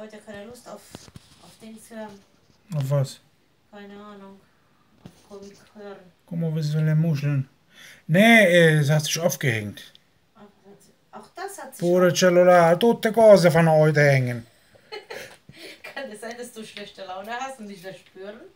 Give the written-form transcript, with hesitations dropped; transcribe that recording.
heute keine Lust auf Dings hören. Auf was? Keine Ahnung. Auf Komik hören. Guck mal, was soll der Muscheln? Nee, es hat sich aufgehängt. Auch das hat sich Pure cellulare, tutte cose fanno heute hängen. Kann es sein, dass du schlechte Laune hast und dich das spüren?